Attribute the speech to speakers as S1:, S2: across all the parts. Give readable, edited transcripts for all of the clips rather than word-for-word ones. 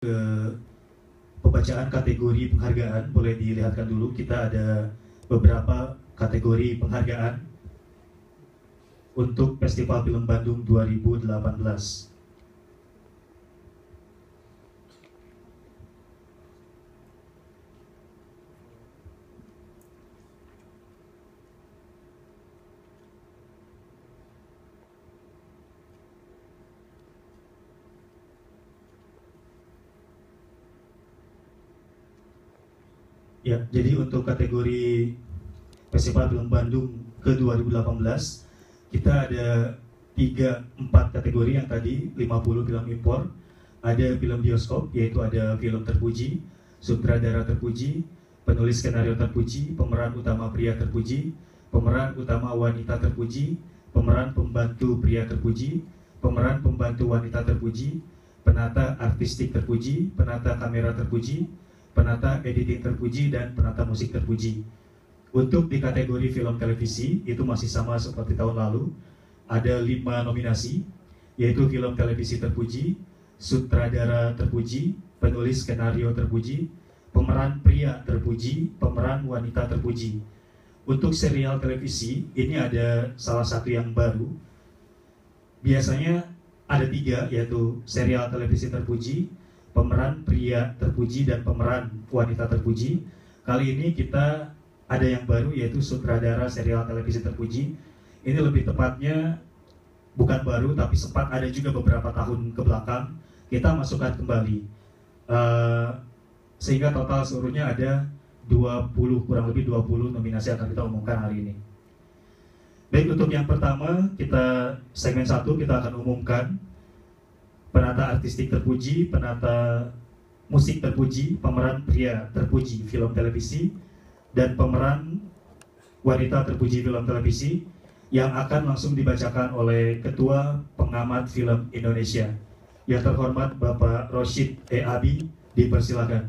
S1: ke pembacaan kategori penghargaan. Boleh dilihatkan dulu, kita ada beberapa kategori penghargaan untuk Festival Film Bandung 2018. Ya, jadi untuk kategori Festival Film Bandung ke 2018, kita ada 4 kategori yang tadi, 50 film impor, ada film bioskop, yaitu ada film terpuji, sutradara terpuji, penulis skenario terpuji, pemeran utama pria terpuji, pemeran utama wanita terpuji, pemeran pembantu pria terpuji, pemeran pembantu wanita terpuji, penata artistik terpuji, penata kamera terpuji, penata editing terpuji, dan penata musik terpuji. Untuk di kategori film televisi, itu masih sama seperti tahun lalu. Ada 5 nominasi, yaitu film televisi terpuji, sutradara terpuji, penulis skenario terpuji, pemeran pria terpuji, pemeran wanita terpuji. Untuk serial televisi, ini ada salah satu yang baru. Biasanya ada 3, yaitu serial televisi terpuji, pemeran pria terpuji, dan pemeran wanita terpuji. Kali ini kita ada yang baru, yaitu sutradara serial televisi terpuji. Ini lebih tepatnya bukan baru, tapi sempat ada juga beberapa tahun ke belakang kita masukkan kembali. Sehingga total seluruhnya ada 20, kurang lebih 20 nominasi akan kita umumkan hari ini. Baik, untuk yang pertama, kita segmen 1 kita akan umumkan penata artistik terpuji, penata musik terpuji, pemeran pria terpuji film televisi, dan pemeran wanita terpuji film televisi, yang akan langsung dibacakan oleh Ketua Pengamat Film Indonesia. Yang terhormat Bapak Rosyid E. Abi, dipersilakan.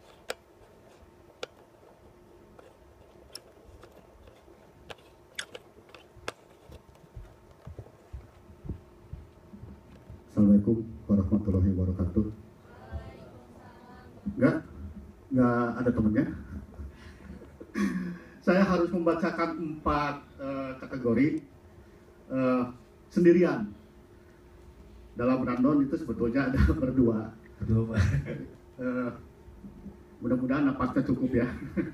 S2: Assalamualaikum warahmatullahi wabarakatuh. Enggak ada temennya. Saya harus membacakan 4 kategori sendirian. Dalam rundown itu sebetulnya ada berdua. Mudah-mudahan napasnya cukup ya.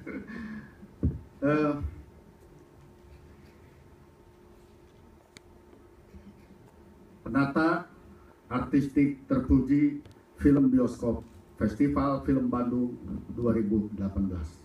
S2: Penata artistik terpuji film bioskop Festival Film Bandung 2018.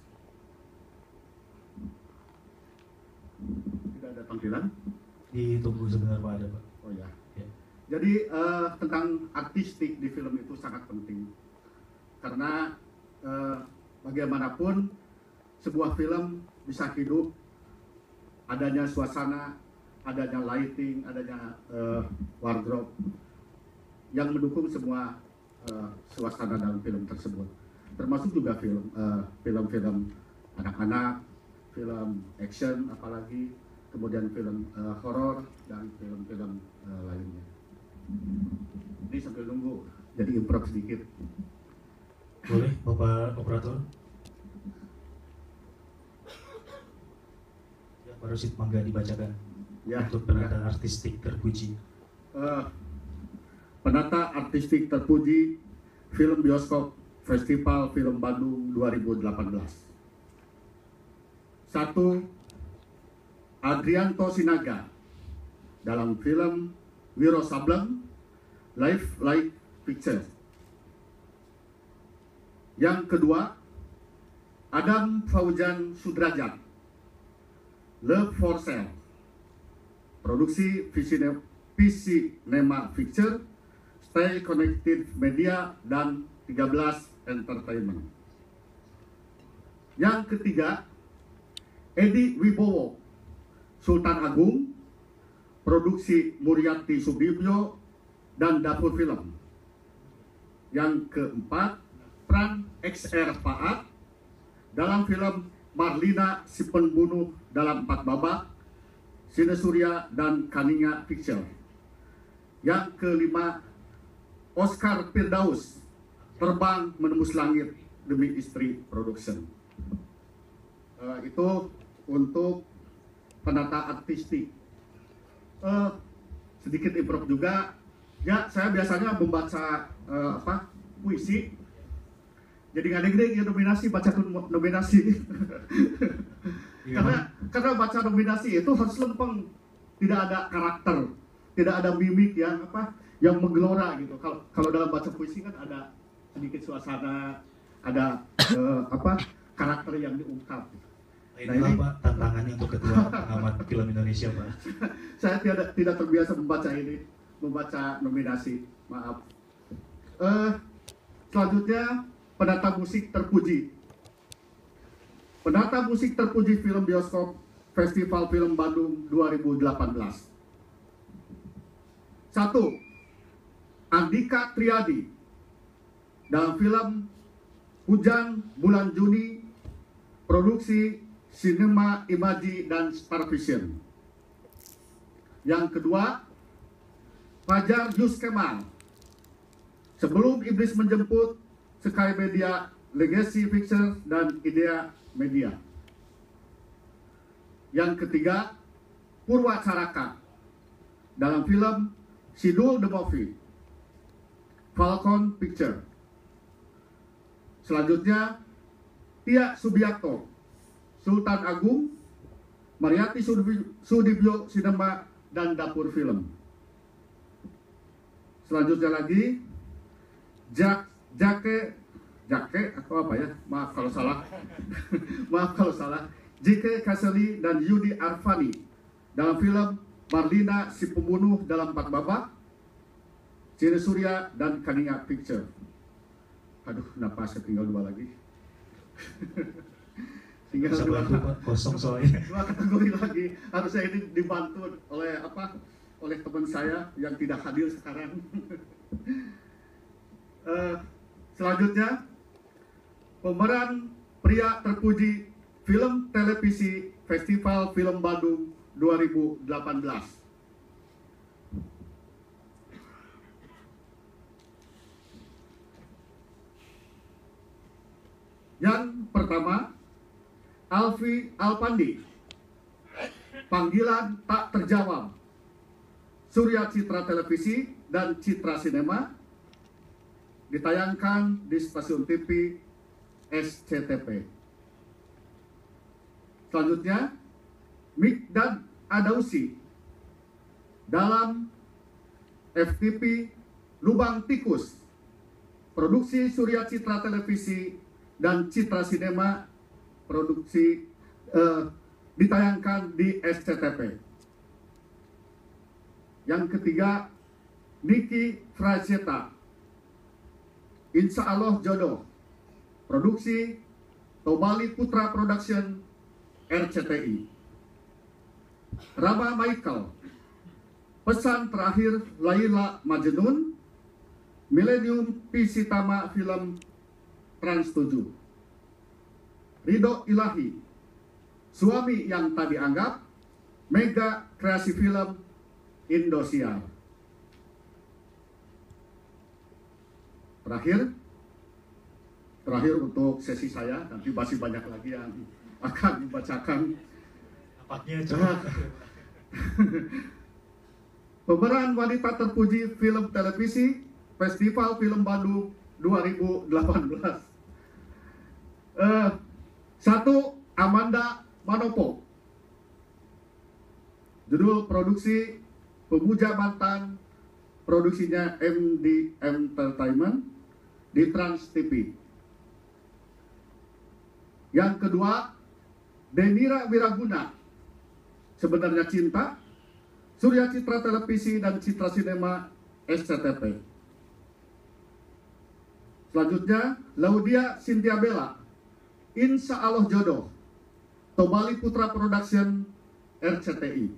S2: Tidak ada tampilan?
S1: Ditunggu sebentar Pak, ada Pak.
S2: Oh ya. Jadi tentang artistik di film itu sangat penting. Karena bagaimanapun sebuah film bisa hidup adanya suasana, adanya lighting, adanya wardrobe yang mendukung semua suasana dalam film tersebut, termasuk juga film-film anak-anak, film action apalagi, kemudian film horor dan film-film lainnya. Ini sambil nunggu, jadi improv sedikit.
S1: Boleh Bapak Operator? Ya, Pak Rosyid, mangga dibacakan ya, untuk penata artistik terpuji.
S2: Penata artistik terpuji film bioskop Festival Film Bandung 2018. 1. Adrianto Sinaga dalam film Wiro Sableng Life Like Pictures. Yang kedua, Adam Fauzan Sudrajat Love for Sale, produksi Visinema Picture, Stay Connected Media, dan 13 Entertainment. Yang ketiga, Edi Wibowo Sultan Agung, produksi Muriati Sudibyo dan Dapur Film. Yang keempat, Pran XR Paat dalam film Marlina Si Pembunuh dalam 4 Babak, Sinesurya dan Kaninga Picture. Yang kelima, Oscar Firdaus Terbang Menembus Langit Demi Istri Production. Itu untuk penata artistik. Sedikit improv juga. Ya, saya biasanya membaca puisi. Jadi ngadeg-deg ya nominasi, baca nominasi. karena baca nominasi itu harus lempeng, tidak ada karakter, tidak ada mimik yang menggelora gitu. Kalau dalam baca puisi kan ada sedikit suasana, ada karakter yang diungkap.
S1: Nah, ini Pak tantangannya untuk Ketua Pengamat Film Indonesia, Pak.
S2: Saya tidak terbiasa membaca nominasi, maaf. Selanjutnya penata musik terpuji. Penata musik terpuji film bioskop Festival Film Bandung 2018. 1. Andika Triadi dalam film Hujan Bulan Juni, produksi Cinema Imaji dan Star Vision. Yang kedua, Fajar Yus Kemal, Sebelum Iblis Menjemput, Sky Media, Legacy Pictures, dan Idea Media. Yang ketiga, Purwa Caraka dalam film Sidul the Movie, Falcon Picture. Selanjutnya, Tia Subiakto, Sultan Agung, Mariati Sudibyo Sinema, dan Dapur Film. Selanjutnya lagi, Jake atau apa ya? Maaf kalau salah. Maaf kalau salah. Jike Kaseli dan Yudi Arfani dalam film Marlina Si Pembunuh dalam 4 Babak, Cine Surya dan Kaninga Picture. Aduh, kenapa saya tinggal 2 lagi? Tinggal
S1: bisa bantu, Pak, kosong soalnya.
S2: 2 kategori lagi. Harusnya ini dibantu oleh teman saya yang tidak hadir sekarang. Selanjutnya, pemeran pria terpuji film televisi Festival Film Bandung 2018. Yang pertama, Alfi Alpandi, Panggilan Tak Terjawab, Surya Citra Televisi dan Citra Sinema, ditayangkan di stasiun TV SCTP. Selanjutnya, Mikdad Adausi dalam FTP Lubang Tikus, produksi Surya Citra Televisi dan Citra Sinema, produksi ditayangkan di SCTP. Yang ketiga, Niki Frajeta, Insya Allah Jodoh, produksi Tobali Putra Production RCTI. Rama Michael, Pesan Terakhir Laila Majnun, Millennium Pisitama Film Trans 7. Ridho Ilahi, Suami Yang Tak Dianggap, Mega Kreasi Film Indosiar. Terakhir untuk sesi saya, nanti masih banyak lagi yang akan dibacakan.
S1: Nampaknya coba.
S2: Pemeran wanita terpuji film televisi Festival Film Bandung 2018. 1. Amanda Manopo, judul produksi Pemuja Mantan, produksinya MD Entertainment di Trans TV. Yang kedua, Denira Wiraguna, Sebenarnya Cinta, Surya Citra Televisi dan Citra Sinema SCTP. Selanjutnya, Laudia Cynthia Bella, Insya Allah Jodoh, Tobali Putra Production RCTI.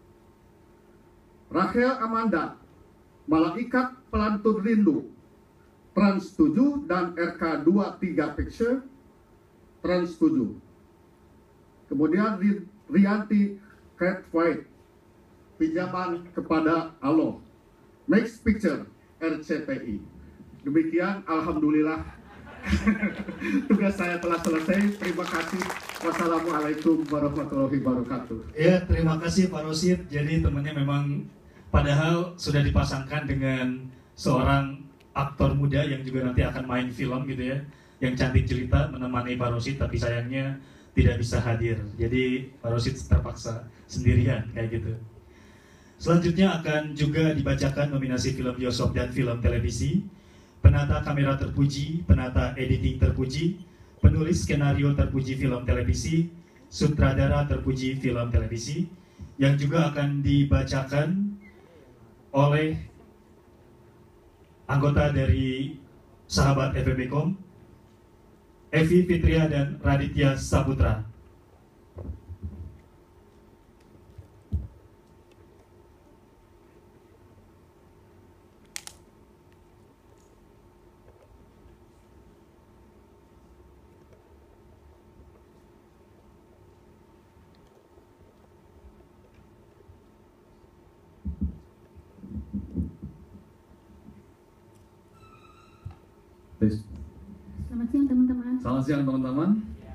S2: Rachel Amanda, Malaikat Pelantun Rindu, Trans 7 dan RK23 Picture, Trans 7. Kemudian Rianti Cat White, Pinjaman Kepada Allah, Max Picture RCTI. Demikian, alhamdulillah. Tugas saya telah selesai. Terima kasih. Wassalamualaikum warahmatullahi wabarakatuh.
S1: Ya, terima kasih Pak Rosid. Jadi temannya memang padahal sudah dipasangkan dengan seorang aktor muda yang juga nanti akan main film gitu ya, yang cantik jelita menemani Pak Rosid, tapi sayangnya tidak bisa hadir. Jadi Pak Rosid terpaksa sendirian kayak gitu. Selanjutnya akan juga dibacakan nominasi film bioskop dan film televisi, penata kamera terpuji, penata editing terpuji, penulis skenario terpuji film televisi, sutradara terpuji film televisi, yang juga akan dibacakan oleh anggota dari sahabat FEBKOM, Evi Fitria dan Raditya Saputra.
S3: Selamat siang teman-teman.
S2: Selamat siang teman-teman.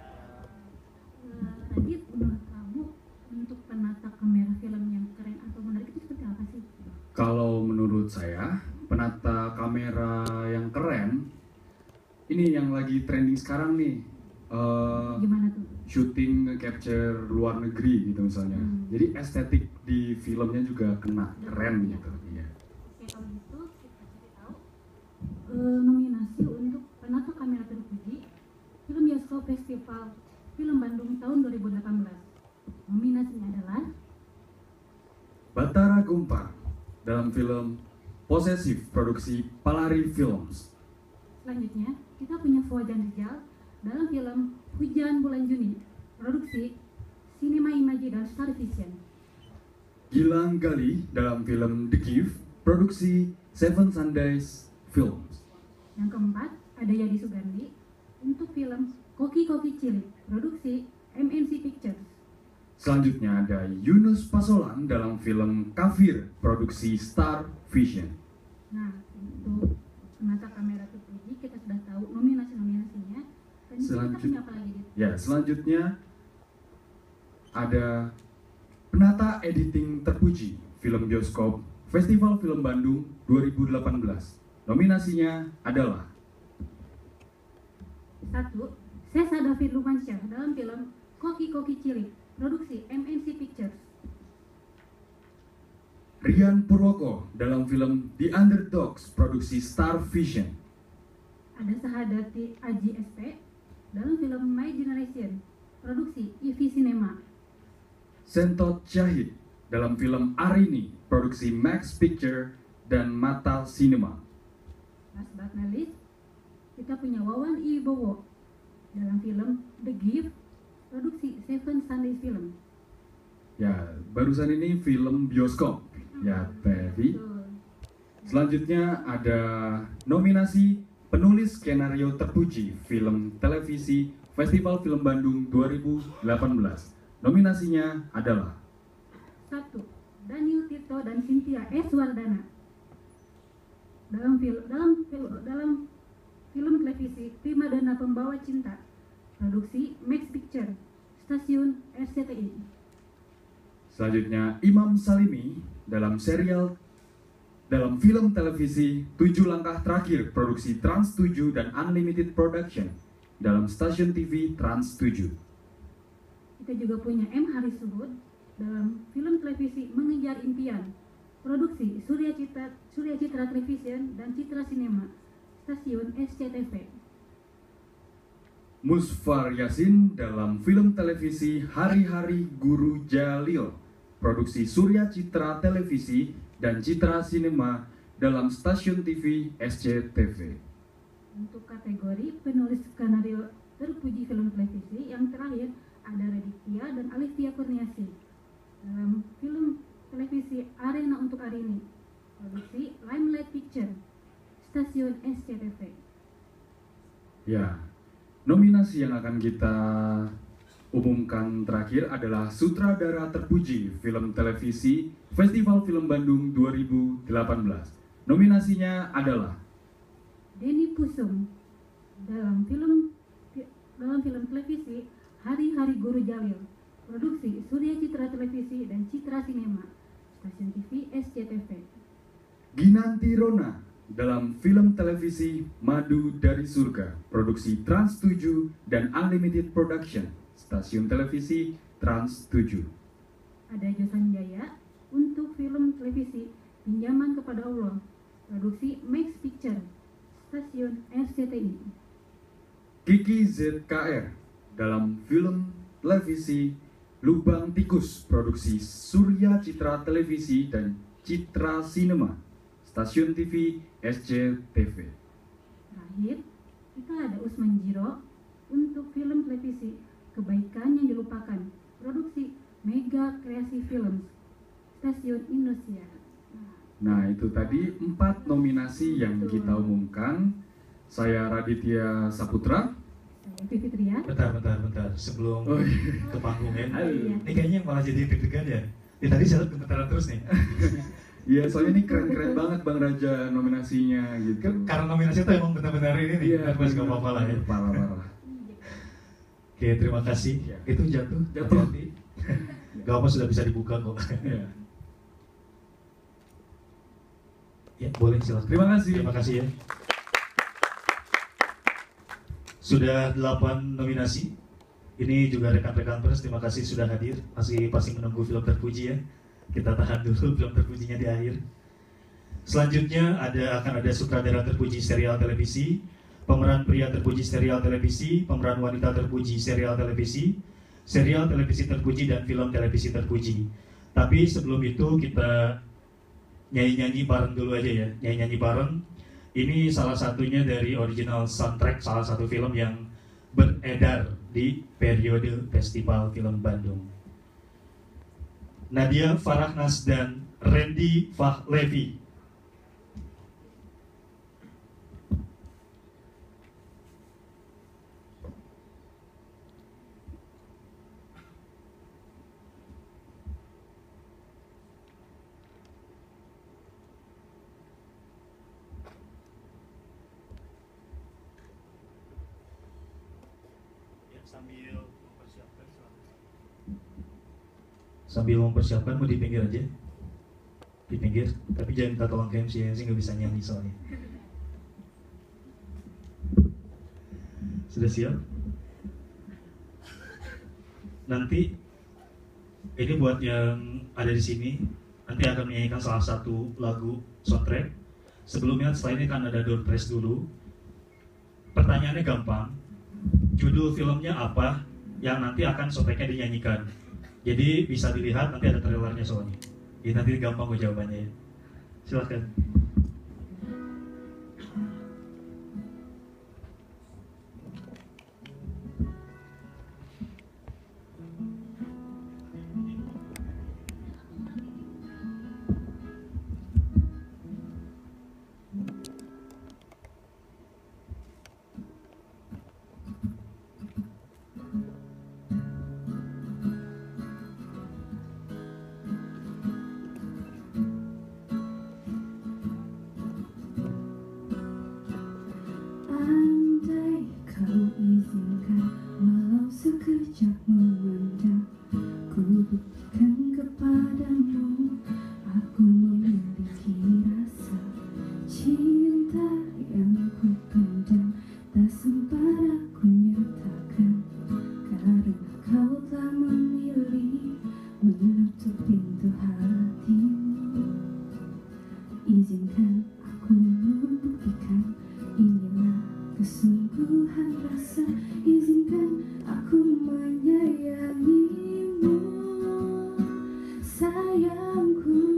S3: Radit, menurut kamu untuk penata kamera film yang keren atau menarik itu seperti apa sih?
S4: Kalau menurut saya, penata kamera yang keren, ini yang lagi trending sekarang nih.
S3: Gimana tuh?
S4: Shooting capture luar negeri gitu misalnya. Jadi estetik di filmnya juga kena keren gitu. Iya.
S3: Oke, kalau gitu kita cari tahu nominasi untuk penata kamera terpuji film bioskop festival film Bandung tahun 2018. Nominasinya adalah
S4: Batara Gumpar dalam film Posesif produksi Palari Films.
S3: selanjutnya kita punya Fauzan Rizal dalam film Hujan Bulan Juni produksi Cinema Imaji dan Star Vision.
S4: Gilang Gali dalam film The Gift produksi Seven Sundays Films.
S3: Yang keempat, ada Yadi Sugandi untuk film Koki-Koki Cilik, produksi MNC Pictures.
S4: Selanjutnya ada Yunus Pasolan dalam film Kafir, produksi Star Vision.
S3: Nah, untuk penata kamera terpuji kita sudah tahu nominasi-nominasinya. Dan kita punya apa lagi? Dit?
S4: Ya, selanjutnya ada penata editing terpuji film bioskop Festival Film Bandung 2018. Nominasinya adalah
S3: 1. Sesa David Lumansyah dalam film Koki-Koki Cilik, produksi MNC Pictures.
S4: Rian Purwoko dalam film The Underdogs, produksi Star Vision.
S3: Ada Sahadati Aji SP dalam film My Generation, produksi EV Cinema.
S4: Sentot Syahid dalam film Arini, produksi Max Picture dan Mata Cinema.
S3: Last but not least, kita punya Wawan Ibowo dalam film The Gift, produksi Seven Sundays Film.
S4: Ya, barusan ini film bioskop. Ya, Pevi.
S3: Betul.
S4: Selanjutnya ada nominasi penulis skenario terpuji film televisi Festival Film Bandung 2018. Nominasinya adalah
S3: 1. Daniel Tito dan Cynthia S. Wardana dalam film televisi Primadona Pembawa Cinta, produksi Max Picture, stasiun RCTI.
S4: selanjutnya Imam Salimi dalam film televisi 7 Langkah Terakhir, produksi Trans 7 dan Unlimited Production dalam stasiun TV Trans 7.
S3: Kita juga punya M. Haris Subud dalam film televisi Mengejar Impian, produksi Surya Citra Television dan Citra Cinema, stasiun SCTV.
S4: Musfar Yasin dalam film televisi Hari-Hari Guru Jalil, produksi Surya Citra Televisi dan Citra Cinema dalam stasiun TV SCTV.
S3: Untuk kategori penulis skenario terpuji film televisi yang terakhir ada Raditya dan Alivia Kurniasi dalam film televisi Arena untuk Arini, produksi Limelight Picture, stasiun SCTV.
S4: Ya, nominasi yang akan kita umumkan terakhir adalah sutradara terpuji film televisi Festival Film Bandung 2018. Nominasinya adalah
S3: Denny Pusum dalam film televisi Hari-Hari Guru Jalil, produksi Surya Citra Televisi dan Citra Sinema, stasiun TV SCTV.
S4: Ginanti Rona dalam film televisi Madu dari Surga, produksi Trans 7 dan Unlimited Production, stasiun televisi Trans 7.
S3: Ada Josan Jaya untuk film televisi Pinjaman Kepada Allah, produksi Max Picture, stasiun RCTI.
S4: Kiki ZKR dalam film televisi Lubang Tikus, produksi Surya Citra Televisi dan Citra Sinema, stasiun TV SCTV.
S3: Terakhir, kita ada Usman Jiro untuk film televisi Kebaikan Yang Dilupakan, produksi Mega Kreasi Films, stasiun Indosiar.
S4: Nah, itu tadi 4 nominasi yang kita umumkan. Saya Raditya Saputra.
S3: Saya Vivi Trian.
S1: Bentar. Sebelum ke panggung ya.
S3: Iya.
S1: Ini kayaknya malah jadi deg-degan ya. Tadi saya gemetaran terus nih.
S4: Iya, soalnya ini keren-keren banget Bang Raja nominasinya gitu.
S1: Karena nominasi itu emang benar-benar ini nih.
S4: Iya,
S1: Mas gak apa-apa lah ya.
S4: Parah.
S1: Oke, terima kasih.
S4: Ya.
S1: Itu jatuh. Hati-hati. Gak apa, sudah bisa dibuka kok.
S4: Iya.
S1: Ya, boleh silakan.
S4: Terima kasih
S1: ya. Sudah 8 nominasi. Ini juga rekan-rekan pers, terima kasih sudah hadir. Pasti menunggu film terpuji ya. Kita tahan dulu film terpujinya di akhir. Selanjutnya akan ada sutradara terpuji serial televisi, pemeran pria terpuji serial televisi, pemeran wanita terpuji serial televisi terpuji dan film televisi terpuji. Tapi sebelum itu kita nyanyi-nyanyi bareng dulu aja ya. Nyanyi-nyanyi bareng. Ini salah satunya dari original soundtrack salah satu film yang beredar di periode Festival Film Bandung. Nadia Farahnas dan Randy Fahlevi. Sambil mempersiapkan mau di pinggir aja, di pinggir, tapi jangan minta tolong ke MC nggak bisa nyanyi soalnya. Sudah siap? Nanti ini buat yang ada di sini, nanti akan menyanyikan salah satu lagu soundtrack. Sebelumnya setelah ini kan ada door prize dulu. Pertanyaannya gampang, judul filmnya apa yang nanti akan soundtracknya dinyanyikan. Jadi bisa dilihat, nanti ada trailernya soalnya. Jadi nanti gampang gue jawabannya ya. Silakan.
S5: Sekejap memandang, ku buktikan kepadamu, aku memiliki rasa cinta yang ku pendam, tak sempat aku nyatakan, karena kau telah memilih menutup pintu hatimu. Izinkan aku membuktikan, inilah kesungguhan rasa. Izinkan aku menyayangimu, sayangku.